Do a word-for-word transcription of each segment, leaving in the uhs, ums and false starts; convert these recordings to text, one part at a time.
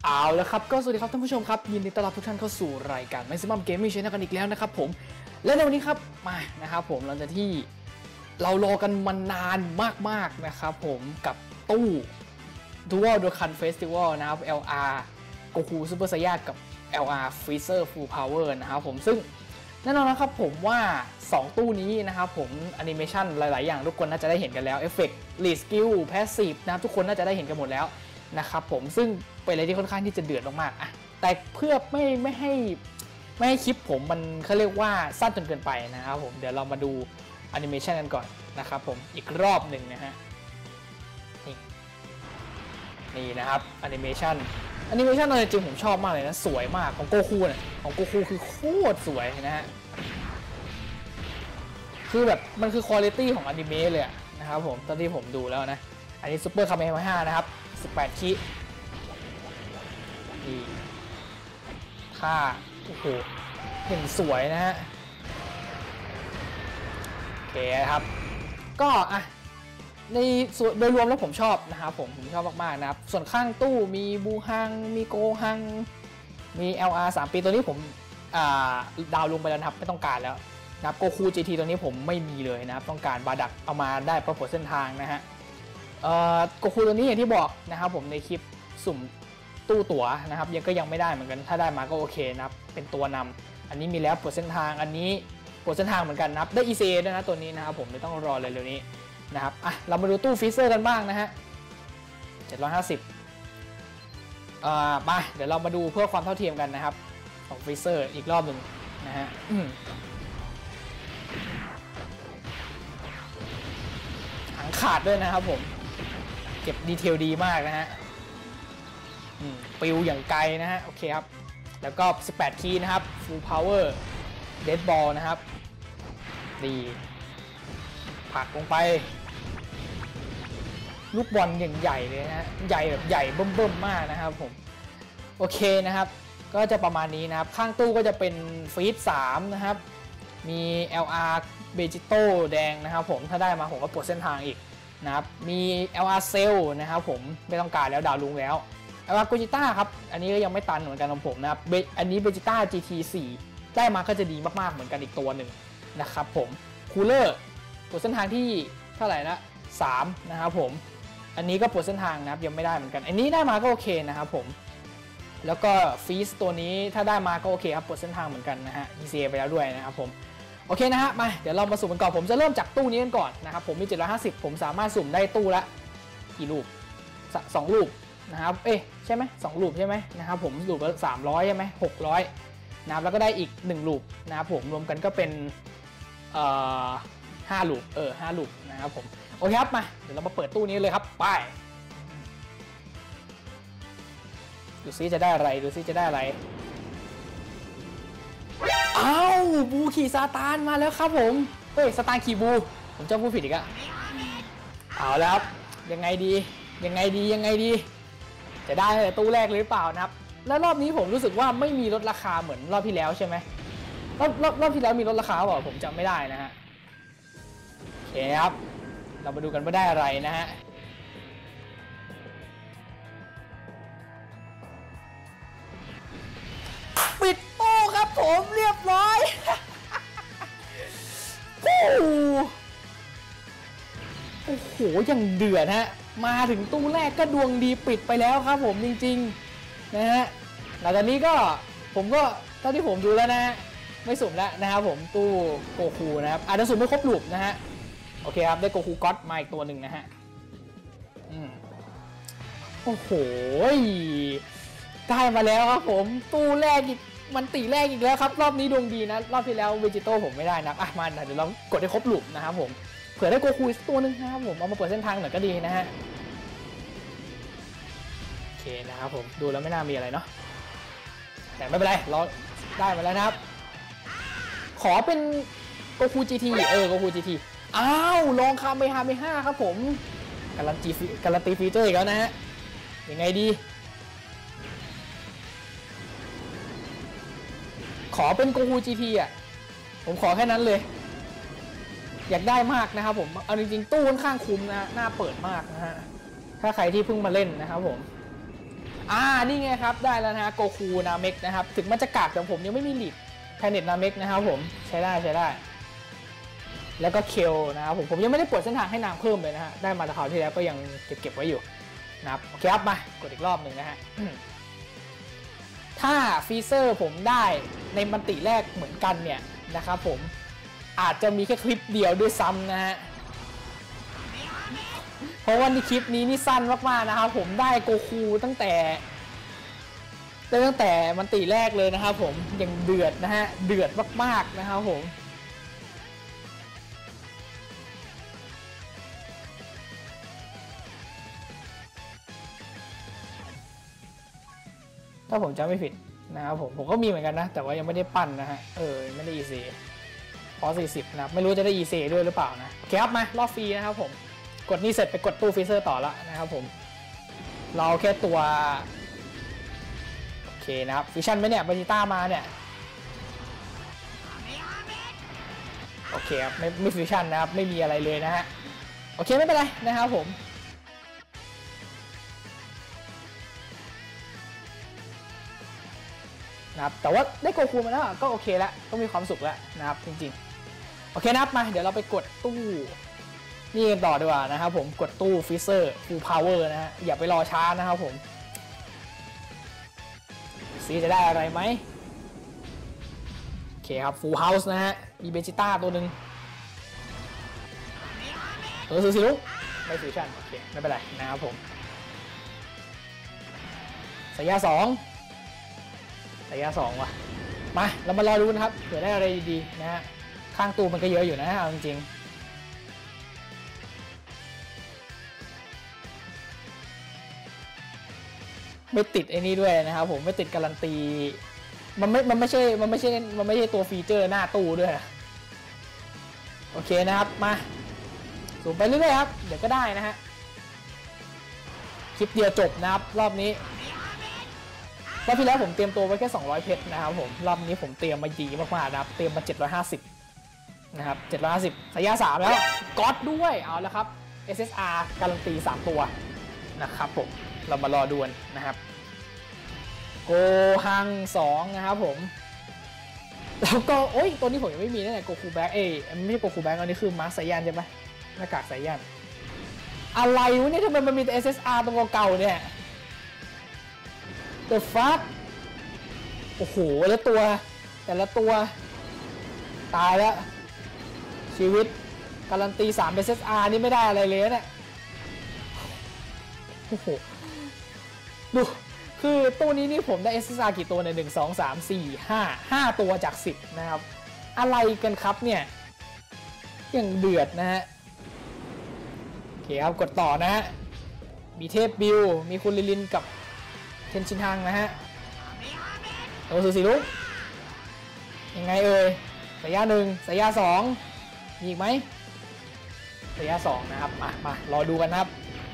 เอาแล้วครับก็สวัสดีครับท่านผู้ชมครับยินดีต้อนรับทุกท่านเข้าสู่รายการ Maximum Gaming Channel กันอีกแล้วนะครับผมและในวันนี้ครับมานะครับผมหลังจากที่เรารอกันมานานมากๆนะครับผมกับตู้ Dual Dokkan Festival นะครับ แอล อาร์ Goku Super Saiyan กับ แอล อาร์ Freezer Full Power นะครับผมซึ่งแน่นอนนะครับผมว่าสองตู้นี้นะครับผมแอนิเมชันหลายๆอย่างทุกคนน่าจะได้เห็นกันแล้วเอฟเฟกต์ลีดสกิลแพสซีฟนะครับทุกคนน่าจะได้เห็นกันหมดแล้วนะครับผมซึ่งเป็นอะไรที่ค่อนข้างที่จะเดือดมากๆอ่ะแต่เพื่อไม่ไม่ให้ไม่ให้คลิปผมมันเขาเรียกว่าสั้นจนเกินไปนะครับผมเดี๋ยวเรามาดูแอนิเมชันกันก่อนนะครับผมอีกรอบหนึ่งนะฮะนี่นี่นะครับแอนิเมชันแอนิเมชันจริงๆผมชอบมากเลยนะสวยมากของโกคูเนี่ยของโกคูคือโคตรสวยนะฮะคือแบบมันคือคุณภาพของอนิเมะเลยนะครับผมตอนที่ผมดูแล้วนะอันนี้ซูเปอร์คาเมฮาห้านะครับสิบแปดคินี่ท่าโอ้โหเห็นสวยนะฮะโอเคครับก็อ่ะในส่วนโดยรวมแล้วผมชอบนะครับผมผมชอบมากๆนะครับส่วนข้างตู้มีบูฮังมีโกฮังมี แอล อาร์ สามปีตัวนี้ผมดาวลงไปแล้วครับไม่ต้องการแล้วนะครับโกคู จี ที ตัวนี้ผมไม่มีเลยนะครับต้องการบาดักเอามาได้ประกฏเส้นทางนะฮะโกคูตัวนี้อย่างที่บอกนะครับผมในคลิปสุ่มตู้ตั๋วนะครับยังก็ยังไม่ได้เหมือนกันถ้าได้มาก็โอเคนะครับเป็นตัวนำอันนี้มีแล้วปลดเส้นทางอันนี้ปลดเส้นทางเหมือนกันนะครับได้ อี ซี เอ ด้วยนะตัวนี้นะครับผมไม่ต้องรอเลยเร็วนี้นะครับอ่ะเรามาดูตู้ฟรีเซอร์กันบ้างนะฮะเจ็ดร้อยห้าสิบอ่ามาเดี๋ยวเรามาดูเพื่อความเท่าเทียมกันนะครับของฟรีเซอร์อีกรอบหนึ่งนะฮะหางขาดด้วยนะครับผมเก็บดีเทลดีมากนะฮะปิวอย่างไกลนะฮะโอเคครับแล้วก็สิบแปดคีย์นะครับ Full Power Dead Ball นะครับดีผักลงไปลูกบอลอย่างใหญ่เลยนะฮะใหญ่แบบใหญ่เบิ่มๆมากนะครับผมโอเคนะครับก็จะประมาณนี้นะครับข้างตู้ก็จะเป็นฟีดสามนะครับมี แอล อาร์ Vegito แดงนะครับผมถ้าได้มาผมก็ปลดเส้นทางอีกนะครับมี แอล อาร์ Cell นะครับผมไม่ต้องการแล้วดาวลุงแล้วแอล อาร์ Gogeta ครับอันนี้ก็ยังไม่ตันเหมือนกันของผมนะครับอันนี้ Vegeta จี ที สี่ได้มาก็จะดีมากๆเหมือนกันอีกตัวหนึ่งนะครับผมคูลเลอร์ปลดเส้นทางที่เท่าไหร่นะสามนะครับผมอันนี้ก็ปลดเส้นทางนะครับยังไม่ได้เหมือนกันอันนี้ได้มาก็โอเคนะครับผมแล้วก็ฟีสตัวนี้ถ้าได้มาก็โอเคครับปลดเส้นทางเหมือนกันนะฮะ อี ซี เอ ไปแล้วด้วยนะครับผมโอเคนะฮะมาเดี๋ยวเรามาสุ่มกันก่อนผมจะเริ่มจากตู้นี้กันก่อนนะครับผมมีเจ็ดร้อยห้าสิบผมสามารถสุ่มได้ตู้ละกี่ลูกสองลูกนะครับเอ๊ะใช่ไหมสองลูกใช่ไหมนะครับผมลูกละสามร้อยใช่ไหมหกร้อยนะครับแล้วก็ได้อีกหนึ่งลูกนะครับผมรวมกันก็เป็นเอ่อห้าลูกเออห้าลูกนะครับผมโอเคครับมาเดี๋ยวเรามาเปิดตู้นี้เลยครับไปดูซิจะได้อะไรดูซิจะได้อะไรอ้าวบูขี่ซาตานมาแล้วครับผมเฮ้ยซาตานขี่บูผมจะพูดผิดอีกอะเอาแล้วครับยังไงดียังไงดียังไงดีจะได้แต่ตู้แรกหรือเปล่านะครับแล้วรอบนี้ผมรู้สึกว่าไม่มีลดราคาเหมือนรอบที่แล้วใช่ไหมรอบรอบรอบที่แล้วมีลดราคาเปล่าผมจำไม่ได้นะฮะโอเคครับเรามาดูกันว่าได้อะไรนะฮะปิดตู้ครับผมเรียบร้อยโอ้โหยังเดือดฮะมาถึงตู้แรกก็ดวงดีปิดไปแล้วครับผมจริงๆนะฮะหลังจากนี้ก็ผมก็เท่าที่ผมดูแล้วนะฮะไม่สุ่มแล้วนะครับผมตู้โกคูนะครับอาจจะสุ่มไม่ครบลูปนะฮะโอเคครับได้โกคูก็อตมาอีกตัวหนึ่งนะฮะอืมโอ้โหได้มาแล้วครับผมตู้แรกอีกมันตีแรกอีกแล้วครับรอบนี้ดวงดีนะรอบที่แล้วเวจิโต้ผมไม่ได้นะอ่ะมาเดี๋ยวเรากดให้ครบลูปนะครับผมเผื่อได้โกคูอีกตัวนึงนะครับผมเอามาเปิดเส้นทางหน่อยก็ดีนะฮะโอเคนะครับผมดูแล้วไม่น่ามีอะไรเนาะแต่ไม่เป็นไรเราได้มาแล้วนะครับขอเป็นโกคู จี ที เออโกคู จี ที อ้าวลองคาเมฮาเมห้าครับผมการันตีการันตีฟีเจอร์อีกแล้วนะฮะยังไงดีขอเป็นโกคู จี ที อ่ะผมขอแค่นั้นเลยอยากได้มากนะครับผมเอาจริงๆตู้ค่อนข้างคุ้มนะน่าเปิดมากนะฮะถ้าใครที่เพิ่งมาเล่นนะครับผมอ่านี่ไงครับได้แล้วนะฮะโกคูนาเมกนะครับถึงมันจะกากแต่ผมยังไม่มีลีดแพเน็ตนาเมกนะครับผมใช้ได้ใช้ได้แล้วก็เคลนะครับผมผมยังไม่ได้ปลดเส้นทางให้นางเพิ่มเลยนะฮะได้มาแต่คราวที่แล้วก็ยังเก็บเก็บไว้อยู่นะครับโอเคครับมากดอีกรอบหนึ่งนะฮะถ้าฟีเซอร์ผมได้ในมันติแรกเหมือนกันเนี่ยนะครับผมอาจจะมีแค่คลิปเดียวด้วยซ้ำนะฮะเพราะว่าในคลิปนี้นี่สั้นมากๆนะครับผมได้โกคูตั้งแต่ตั้งแต่มันติแรกเลยนะครับผมยังเดือดนะฮะเดือดมากๆนะครับผมถ้าผมจำไม่ผิดนะครับผมผมก็มีเหมือนกันนะแต่ว่ายังไม่ได้ปั้นนะฮะเออไม่ได้ อี ซี พอสี่สิบนะครับไม่รู้จะได้ อี ซี ด้วยหรือเปล่านะโอเคครับมารอบฟรีนะครับผมกดนี่เสร็จไปกดตู้ฟรีเซอร์ต่อแล้วนะครับผมเราแค่ตัวโอเคนะครับฟิวชั่นไหมเนี่ยบาจิต้ามาเนี่ยโอเคครับไม่ไม่ฟิวชั่นนะครับไม่มีอะไรเลยนะฮะโอเคไม่เป็นไรนะครับผมนะครับแต่ว่าได้โกคูมาแล้วก็โอเคแล้วก็มีความสุขแล้วนะครับจริงๆโอเคนะครับมาเดี๋ยวเราไปกดตู้นี่กันต่อดีกว่านะครับผมกดตู้ฟิเซอร์ฟูลพาวเวอร์นะฮะอย่าไปรอช้านะครับผมซีจะได้อะไรไหมโอเคครับฟูลเฮาส์นะฮะมีเบจิต้าตัวหนึ่งเออซูซิลุไม่ฟิวชั่นโอเคไม่เป็นไรนะครับผมสายยาสองระยะสองว่ะมาเรามารอดูนะครับเผื่อได้อะไรดีๆนะฮะข้างตู้มันก็เยอะอยู่นะเอาจริงๆไม่ติดไอ้นี่ด้วยนะครับผมไม่ติดการันตีมันไม่มันไม่ใช่มันไม่ใช่มันไม่ใช่ตัวฟีเจอร์หน้าตู้ด้วยโอเคนะครับมาสูงไปเรื่อยๆครับเดี๋ยวก็ได้นะฮะคลิปเดียวจบนะครับรอบนี้รอบที่แล้วผมเตรียมตัวไว้แค่สองร้อยเพชรนะครับผมรอบนี้ผมเตรียมมาดีมากๆนะครับเตรียมมาเจ็ดร้อยห้าสิบนะครับเจ็ดร้อยห้าสิบสายยาสามแล้วก๊อตด้วยเอาแล้วครับ เอส เอส อาร์ การันตีสามตัวนะครับผมเรามารอดูกันนะครับโกฮังสองนะครับผมแล้วก็โอ้ยตัวนี้ผมยังไม่มีนะเนี่ยโกคูแบ็กเอ้ยไม่ใช่โกคูแบ็กอันนี้คือมาร์คสายยานใช่ไหมหน้ากากสายยานอะไรวะเนี่ยทำไมมันมีแต่ เอส เอส อาร์ ตัวเก่าๆเนี่ยThe fuck โอ้โหแล้วตัวแต่ละตัวตายแล้วชีวิตการันตีสาม เอส เอส อาร์ นี่ไม่ได้อะไรเลยเนี่ยโอ้โหดูคือตัวนี้นี่ผมได้ เอส เอส อาร์ กี่ตัวเนี่ยหนึ่ง สอง สาม สี่ ห้า ห้าตัวจากสิบนะครับอะไรกันครับเนี่ยยังเดือดนะฮะโอเคครับกดต่อนะฮะมีเทพบิลมีคุณลิลินกับเทนชินฮังนะฮะโอซูซิลุยังไงเอ่ยสายยาหนึ่งสายยาสองมีอีกไหมสายยาสองนะครับมามารอดูกันนะครับ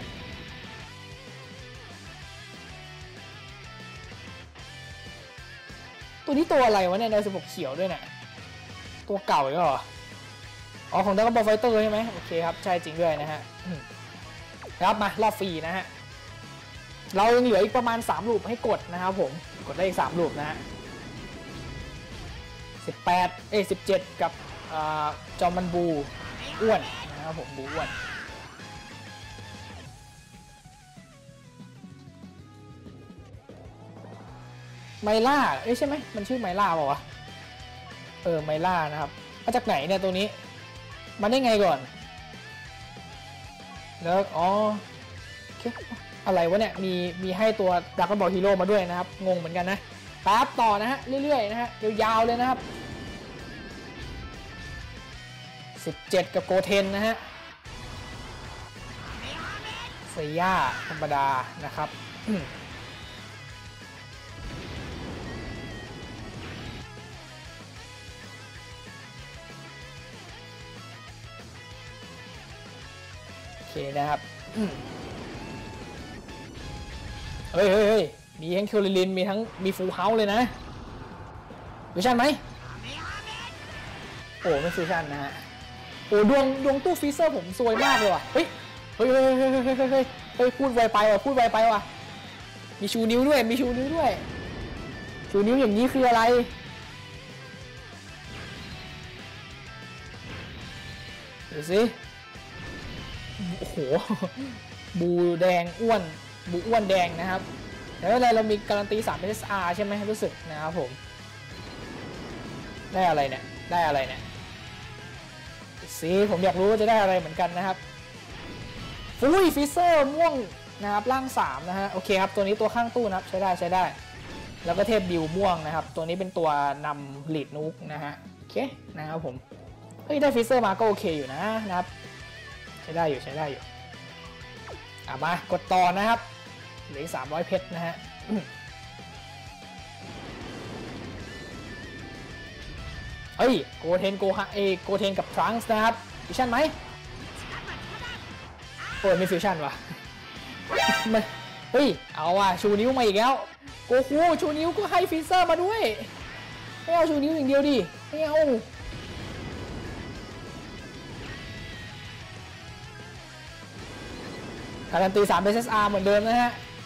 ตัวนี้ตัวอะไรวะเนี่ยในสิบหกเขียวด้วยเนี่ยตัวเก่าเหรออ๋อของดักบอลไฟเตอร์ใช่ไหมโอเคครับใช่จริงด้วยนะฮะครับมารอบฟรีนะฮะเรายังเหลืออีกประมาณสามลูปให้กดนะครับผมกดได้อีกสามลูปนะฮะสิบแปดเอ้ยสิบเจ็ดกับจอมมันบูอ้วนนะครับผมบูอ้วนไมล่าเอ้ยใช่ไหมมันชื่อไมล่าเปล่าวะเออไมล่านะครับมาจากไหนเนี่ยตัวนี้มาได้ไงก่อนแล้วอ๋อโอเคอะไรวะเนี่ยมีมีให้ตัวดักบอลฮีโร่มาด้วยนะครับงงเหมือนกันนะแป๊บต่อนะฮะเรื่อยๆนะฮะยาวๆเลยนะครับสิบเจ็ดกับโกเทนนะฮะเซียธรรมดานะครับโอเคนะครับเฮ้ยเฮ้ยมีทั้งคิวลินมีทั้งมีฟูลเฮาส์เลยนะฟิวชั่นไหมโอ้ไม่ฟิวชั่นนะฮะโอ้ดวงดวงตู้ฟรีเซอร์ผมซวยมากเลยว่ะเฮ้ยเฮ้ยเฮ้ยเฮ้ยเฮ้ยเฮ้ยเฮ้ยพูดไวไปว่ะพูดไวไปว่ะมีชูนิ้วด้วยมีชูนิ้วด้วยชูนิ้วอย่างนี้คืออะไรดูสิโอ้โหบูแดงอ้วนบูอ้วนแดงนะครับแล้วอะไรเรามีการันตีสาม เอส อาร์ ใช่ไหมรู้สึกนะครับผมได้อะไรเนี่ยได้อะไรเนี่ยสิผมอยากรู้ว่าจะได้อะไรเหมือนกันนะครับอุ้ยฟิเซอร์ม่วงนะครับร่างสามนะฮะโอเคครับตัวนี้ตัวข้างตู้นะครับใช้ได้ใช้ได้แล้วก็เทพบิวม่วงนะครับตัวนี้เป็นตัวนำลีดนุกนะฮะโอเคนะครับผมเฮ้ยได้ฟิเซอร์มาก็โอเคอยู่นะนะครับใช้ได้อยู่ใช้ได้อยู่อ่ะมากดต่อนะครับเหลือสามร้อยเพชรนะฮะเฮ้ยโกเทนโกฮะเอโกเทนกับทรังส์นะครับฟิวชั่นไหมโอ้ยไม่ฟิวชั่นวะเฮ้ยเอาว่ะชูนิ้วมาอีกแล้วโกคูชูนิ้วก็ให้ฟิเซอร์มาด้วยไม่เอาชูนิ้วอย่างเดียวดิไม่เอาการันตีสาม เอส อาร์ เหมือนเดิมนะฮะ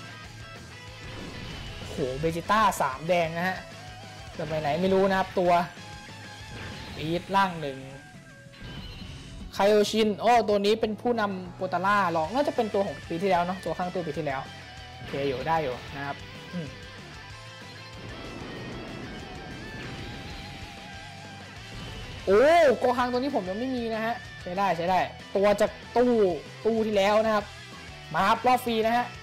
โหเบจิต้าสามแดงนะฮะจะไปไหนไม่รู้นะครับตัวปีดล่างหนึ่งไคโอชินโอ้ตัวนี้เป็นผู้นำโปตาร่าลองน่าจะเป็นตัวของปีที่แล้วเนาะตัวข้างตู้ปีที่แล้วโอเคอยู่ได้อยู่นะครับโอ้โกฮังตัวนี้ผมยังไม่มีนะฮะใช้ได้ใช้ได้ตัวจากตู้ตู้ที่แล้วนะครับมาครับรอบฟรีนะฮะ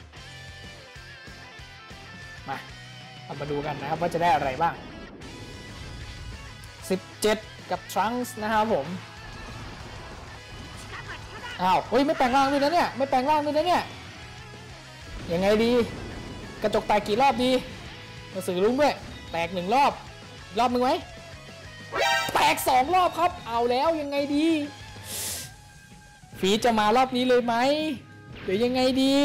มาเรามาดูกันนะครับว่าจะได้อะไรบ้างสิบเจ็ดกับทรังส์นะครับผมอ้าวเฮ้ยไม่แปลงร่างด้วยนะเนี่ยไม่แปลงร่างด้วยนะเนี่ยยังไงดีกระจกแตกกี่รอบดีมาสื่อลุ้งด้วยแตกหนึ่งรอบรอบมึงไหมแตกสองรอบครับเอาแล้วยังไงดีฟีจะมารอบนี้เลยไหมหรือยังไงดี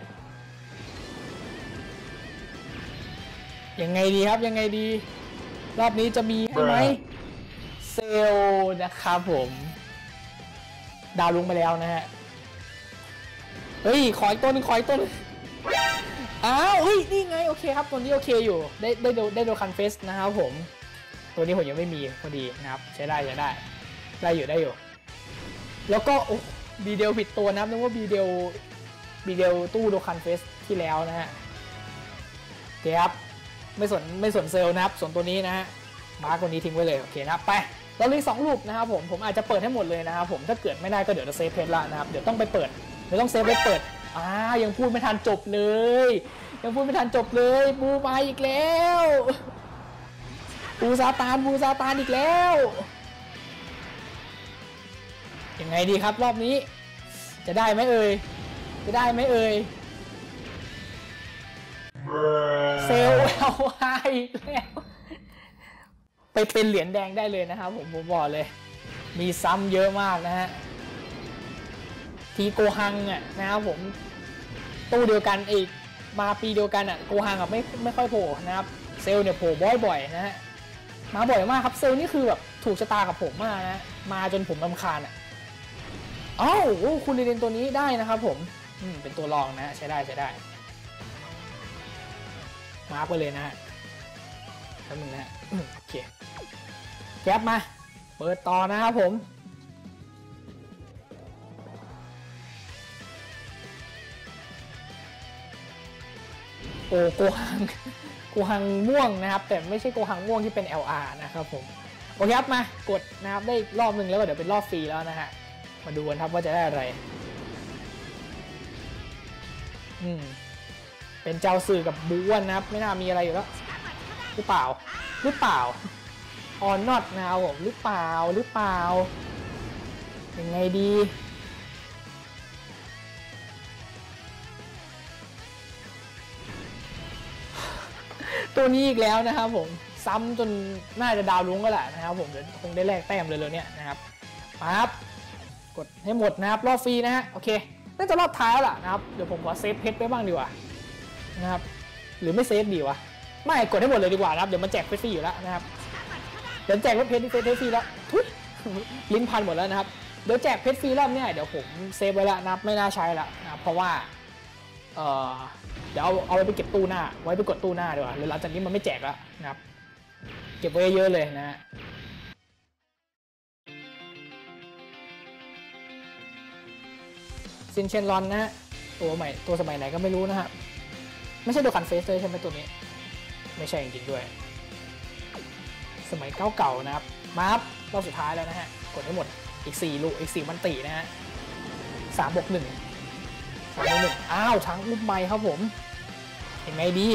ยังไงดีครับยังไงดีรอบนี้จะมีให้ไหมเซลนะครับผมดาวลุงไปแล้วนะฮะเฮ้ยขออีกต้นขออีกต้นอ้าวเฮ้ยนี่ไงโอเคครับตัวนี้โอเคอยู่ได้ได้โดได้โดคันเฟสนะครับผมตัวนี้ผมยังไม่มีพอดีนะครับใช้ได้ใช้ได้ได้อยู่ได้อยู่แล้วก็โอ้บีเดลผิดตัวนะนึกว่าบีเดลบีเดลตู้โดคันเฟสที่แล้วนะฮะโอเคครับไม่สนไม่สนเซลนะครับส่วนตัวนี้นะฮะมาร์กตัวนี้ทิ้งไว้เลยโอเคนะครับไปเราเลยสองลูกนะครับผมผมอาจจะเปิดให้หมดเลยนะครับผมถ้าเกิดไม่ได้ก็เดี๋ยวจะเซฟเพจละนะครับเดี๋ยวต้องไปเปิดเดี๋ยวต้องเซฟไปเปิดอ่ายังพูดไม่ทันจบเลยยังพูดไม่ทันจบเลยบูมาอีกแล้วบูซาตานบูซาตานอีกแล้วยังไงดีครับรอบนี้จะได้ไหมเอ่ยจะได้ไหมเอ่ยเซลล์เอาไว้แล้วไปเป็นเหรียญแดงได้เลยนะครับผมผมบอกเลยมีซ้ำเยอะมากนะฮะทีโกฮังอ่ะนะครับผมตู้เดียวกันอีกมาปีเดียวกันอ่ะโกฮังอ่ะไม่ไม่ค่อยโผล่นะครับเซลล์เนี่ยโผล่บ่อยๆนะฮะมาบ่อยมากครับเซลล์นี่คือแบบถูกชะตากับผมมากนะมาจนผมรำคาญอ่ะอ้าวคุณเรนตัวนี้ได้นะครับผมอืมเป็นตัวรองนะใช้ได้ใช้ได้มาร์กไปเลยนะฮะแป๊บนึงนะโอเคแก๊ปมาเปิดต่อนะครับผมโอ้โกฮังโกฮังม่วงนะครับแต่ไม่ใช่โกฮังม่วงที่เป็น แอล อาร์ นะครับผมโอเคครับมากดนะครับได้รอบหนึ่งแล้วก็เดี๋ยวเป็นรอบฟรีแล้วนะฮะมาดูกันครับว่าจะได้อะไรอืมเป็นเจ้าสื่อกับบูวนนะครับไม่น่ามีอะไรอยู่แล้วหรือเปล่าหรือเปล่าออนน็อตนะครับผมหรือเปล่าหรือเปล่ายังไงดีตัวนี้อีกแล้วนะครับผมซ้ำจนน่าจะดาวลุ้งก็แหละนะครับผมเดี๋ยวคงได้แลกแต้มเลยเลยเนี่ยนะครับปั๊บกดให้หมดนะครับรอบฟรีนะฮะโอเคน่าจะรอบท้ายแล้วล่ะนะครับเดี๋ยวผมขอเซฟเพชรไว้บ้างดีกว่านะครับหรือไม่เซฟดีวะไม่กดให้หมดเลยดีกว่านะครับเดี๋ยวมันแจกเพชรฟรีอยู่แล้วนะครับเดี๋ยวแจกเพชรเพชรฟรีแล้วทุยลิ้นพันหมดแล้วนะครับเดี๋ยวแจกเพชรฟรีรอบนี้เดี๋ยวผมเซฟไว้แล้วนะครับไม่น่าใช้ละนะครับเพราะว่าเอ่อดี๋ยวเอาเอาไว้ไปเก็บตู้หน้าไว้ไปกดตู้หน้าดีกว่าหรือหลังจากนี้มันไม่แจกแล้วนะครับเก็บไว้เยอะเลยนะฮะซินเชนรอนนะฮะตัวใหม่ตัวสมัยไหนก็ไม่รู้นะฮะไม่ใช่ตัวคันเฟสเลยใช่ไหมตัวนี้ไม่ใช่จริงๆด้วยสมัยเก่าๆนะครับมาครับรอบสุดท้ายแล้วนะฮะกดให้หมดอีกสี่ลูกอีกสี่มันตีนะฮะสามบวกหนึ่งสามบวกหนึ่งอ้าวช้างอุ้มไม้ครับผมเห็นไงดี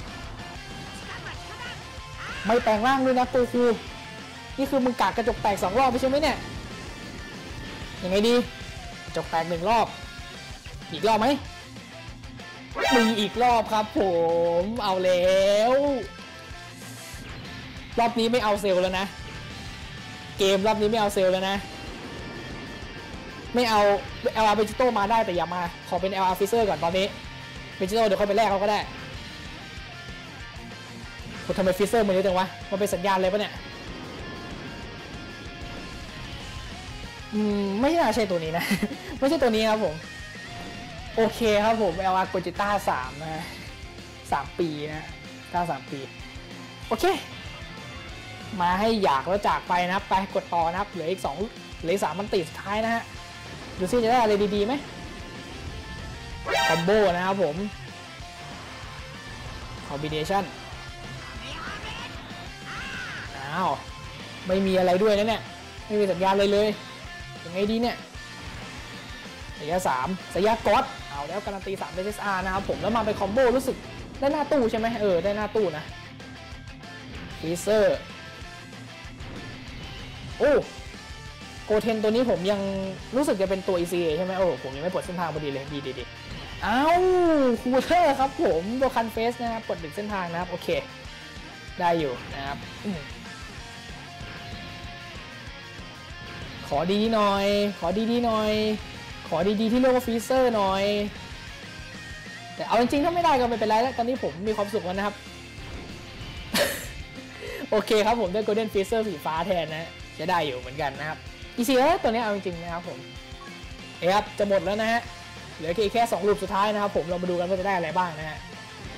ไม่แปลงร่างด้วยนะตัวคูนี่คือมึงกากกระจกแตกสองรอบไม่ใช่ไหมเนี่ยยังไงดีกระจกแตกหนึ่งรอบอีกรอบไหมมีอีกรอบครับผมเอาแล้วรอบนี้ไม่เอาเซลแล้วนะเกมรอบนี้ไม่เอาเซลแล้วนะไม่เอา แอล อาร์ เบจิโต้มาได้แต่อย่ามาขอเป็น แอล อาร์ ฟิเซอร์ก่อนตอนนี้เบจิโต้เดี๋ยวค่อยไปแลกเขาก็ได้คุณทำไมฟิเซอร์มันเยอะจังวะมันเป็นสัญญาณเลยปะเนี่ยอืมไม่น่าใช่ตัวนี้นะ ไม่ใช่ตัวนี้ครับผมโอเคครับผม แอล อาร์ โกจิต้าสามนะสามปีนะต้าสามปีโอเคมาให้อยากแล้วจากไปนะครับไปกดต่อนะครับเหลืออีกสองเหลืออีกสามมันติดสุดท้ายนะฮะดูซิจะได้อะไรดีๆไหมคอมโบนะครับผมคอมบิเนชั่นอ้าวไม่มีอะไรด้วยนะเนี่ยไม่มีสัญญาณเลยเลยยังไงดีเนี่ยระยะสามระยะก๊อตเอาแล้วการันตีสาม เอส อาร์ นะครับผมแล้วมาไปคอมโบรู้สึกได้หน้าตู้ใช่ไหมเออได้หน้าตู้นะฟีเซอร์โอ้โกเทนตัวนี้ผมยังรู้สึกจะเป็นตัว อี ซี เอ ใช่ไหมโอ้ผมยังไม่ปลดเส้นทางพอดีเลยดีดีดีอ้าวคูเทอร์ครับผมตัวคันเฟสนะครับปลดดึงเส้นทางนะครับโอเคได้อยู่นะครับขอดีหน่อยขอดีๆหน่อยขอดีๆที่เรียกว่าฟีเซอร์หน่อยแต่เอาจริงๆถ้าไม่ได้ก็ไม่เป็นไรแล้วตอนนี้ผมมีความสุขแล้วนะครับ โอเคครับผมได้ Golden Freezer สีฟ้าแทนนะจะได้อยู่เหมือนกันนะครับ อี ซี เอ ตัวนี้เอาจริงๆนะครับผมเอ๊ะครับจะหมดแล้วนะฮะเหลือแค่สองรูปสุดท้ายนะครับผมเรามาดูกันว่าจะได้อะไรบ้างนะฮะ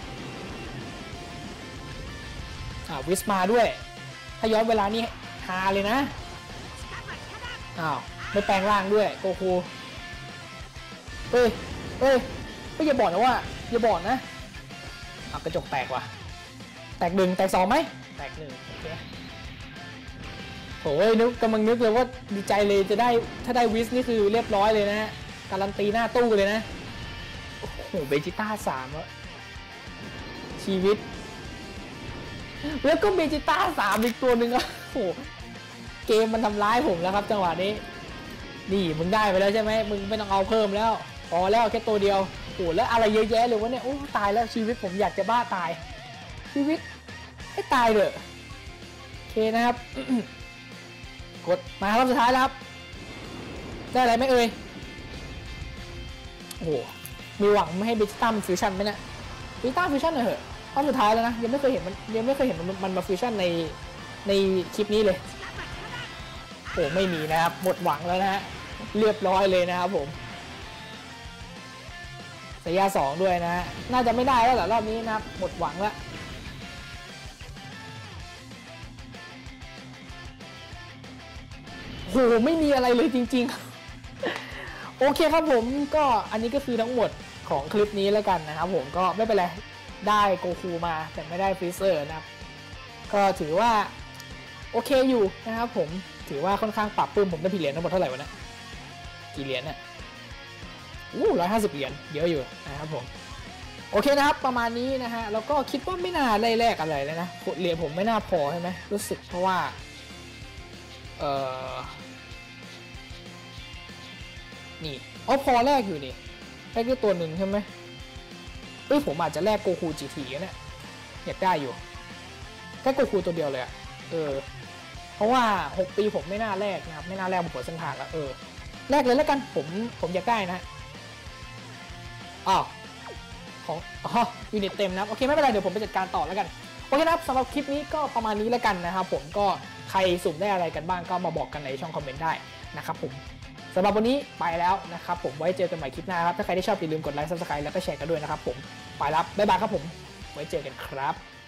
อ่าวิสมาด้วยถ้าย้อนเวลานี้ฮาเลยนะอ้าวไม่แปลงร่างด้วยโกคูเอ้ยเอ้ยไม่อย่าบอกนะว่าอย่าบอกนะอ่ะกระจกแตกว่ะแตกหนึ่งแตกสองไหมแตกหนึ่งโอเคโอ้ยนึกกำลังนึกเลยว่าดีใจเลยจะได้ถ้าได้วิสนี่คือเรียบร้อยเลยนะฮะการันตีหน้าตู้เลยนะโอ้โหเบจิต้าสามแล้วชีวิตแล้วก็เบจิต้าสามอีกตัวหนึ่งอ่ะโอ้โหเกมมันทำร้ายผมแล้วครับจังหวะนี้นี่มึงได้ไปแล้วใช่ไหมมึงไม่ต้องเอาเพิ่มแล้วพอแล้วแค่ตัวเดียวโอ้แล้วอะไรเยอะแยะเลยวะเนี่ยโอ้ตายแล้วชีวิตผมอยากจะบ้าตายชีวิตให้ตายเถอะโอเคนะครับ กดมารอบสุดท้ายแล้วครับได้อะไรไหมเอ่ยโอ้โหมีหวังไม่ให้เบจิต้ามันฟิวชั่นไหมเนี่ยเบจิต้าฟิวชั่นเลยเหรอรอบสุดท้ายแล้วนะยังไม่เคยเห็นมันยังไม่เคยเห็นมันมันมาฟิวชั่นในในคลิปนี้เลยโอ้ไม่มีนะครับหมดหวังแล้วนะฮะเรียบร้อยเลยนะครับผมสายยาสองด้วยนะฮะน่าจะไม่ได้แล้วเหรอรอบนี้นะครับหมดหวังแล้วโหไม่มีอะไรเลยจริงๆโอเคครับผมก็อันนี้ก็คือทั้งหมดของคลิปนี้แล้วกันนะครับผมก็ไม่เป็นไรได้โกคูมาแต่ไม่ได้ฟรีเซอร์นะครับก็ถือว่าโอเคอยู่นะครับผมถือว่าค่อนข้างปรับปรื้มผมได้พี่เหรียญทั้งหมดเท่าไหร่วะเนี่ยกี่เหรียญเนี่ยอู้ร้อยห้าสิบเหรียญเยอะอยู่นะครับผมโอเคนะครับประมาณนี้นะฮะแล้วก็คิดว่าไม่น่าไล่แลกอะไรเลยนะเหรียญผมไม่น่าพอใช่ไหมรู้สึกเพราะว่าเออนี่อ๋อพอแรกอยู่นี่แรกได้ตัวหนึ่งใช่ไหมเอ้ยผมอาจจะแลกโกคู จี ที กันเนี่ยอยากได้อยู่แค่โกคูตัวเดียวเลยอะเออเพราะว่าหกปีผมไม่น่าแลกนะครับไม่น่าแลกบนหัวเส้นทางแล้วเออแลกเลยแล้วกันผมผมอยากได้นะอ้าวของอ๋อยูนิตเต็มนะโอเคไม่เป็นไรเดี๋ยวผมไปจัดการต่อแล้วกันโอเคนะครับสำหรับคลิปนี้ก็ประมาณนี้แล้วกันนะครับผมก็ใครสุ่มได้อะไรกันบ้างก็มาบอกกันในช่องคอมเมนต์ได้นะครับผมสำหรับวันนี้ไปแล้วนะครับผมไว้เจอกันใหม่คลิปหน้าครับถ้าใครที่ชอบอย่าลืมกดไลค์ซับสไครต์แล้วก็แชร์กันด้วยนะครับผมไปแล้วบ๊ายบายครับผมไว้เจอกันครับ